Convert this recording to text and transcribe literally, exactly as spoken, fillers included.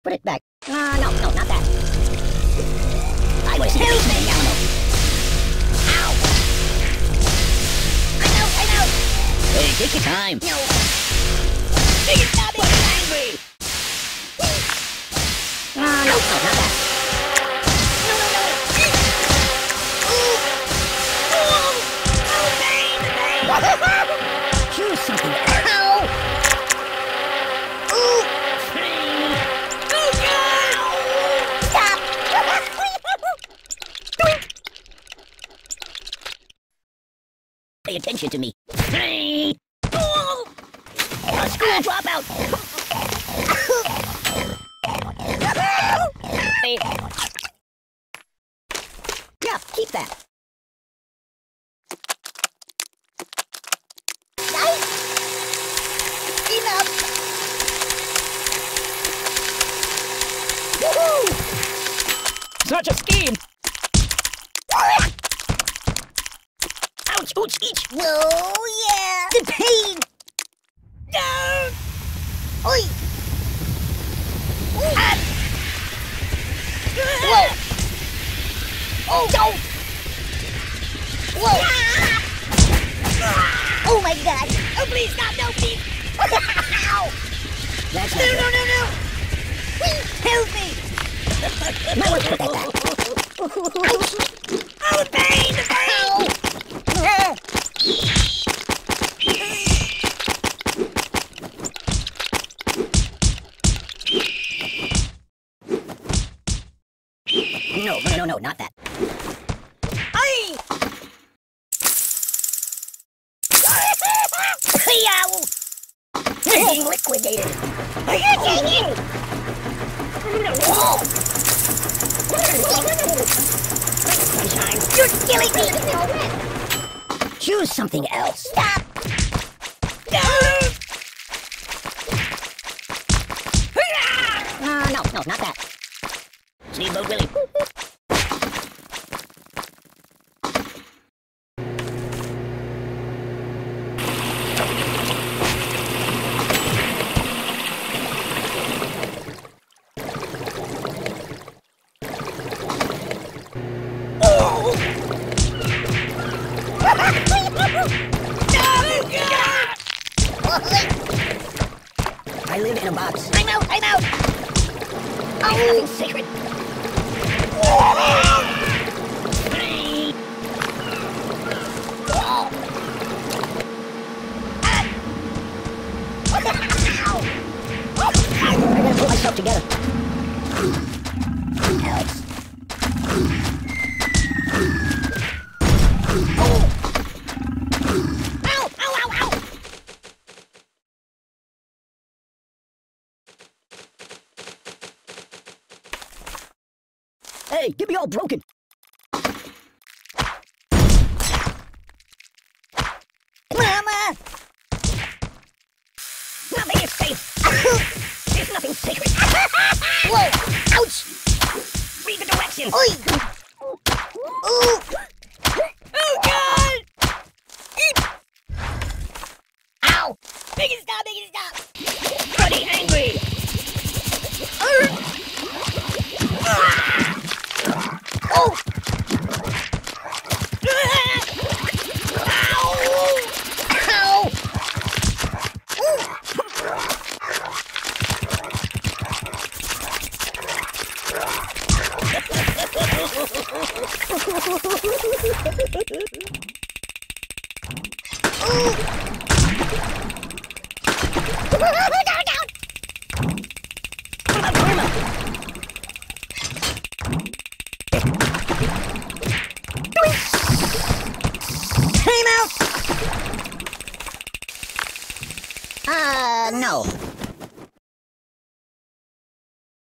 Put it back. Uh, no, no, not that. I was Mutation Nano. Ow! I know, I know! Hey, take your time. No. Make it stop it! I'm angry! Uh, no, no, not that. No, no, no! Ooh! Ooh! Oh, pain, the pain! Choose something. Ow! Ooh! Pain! Oh, God! Stop! Pay attention to me. Pain! Oh! A school dropout! Yeah, keep that. Nice! Enough! Woohoo! Such a scheme! Ouch, ouch, each! Whoa, yeah! The pain! No! Oi! Ah! Whoa! Oh, no! Whoa! Ah! Oh my God! Oh, please, stop! No, please! Ow! That's no, no, no, no! Please, help me! Might want to put that back. Ouch! Oh, the pain! The pain! Ow! No, no, no, no, not that. Aye! Yow! You're being liquidated. Are you taking? You're killing me! Choose something else. Stop! No! Uh, no, no, not that. Steamboat Willie. Oh! No, God! I live in a box. I'm out, I'm out! Oh, nothing sacred. I gotta pull myself together. Alex. Oh. Ow! Ow! Ow! Ow! Hey, get me all broken. Mama! Nothing is safe. There's nothing sacred. Whoa! Ouch! Read the directions. Oi! Ooh! Oh, God! Ow! Make it stop! Make it stop! Bloody angry! Oh! Ow! Ow! Time out! Uh, no.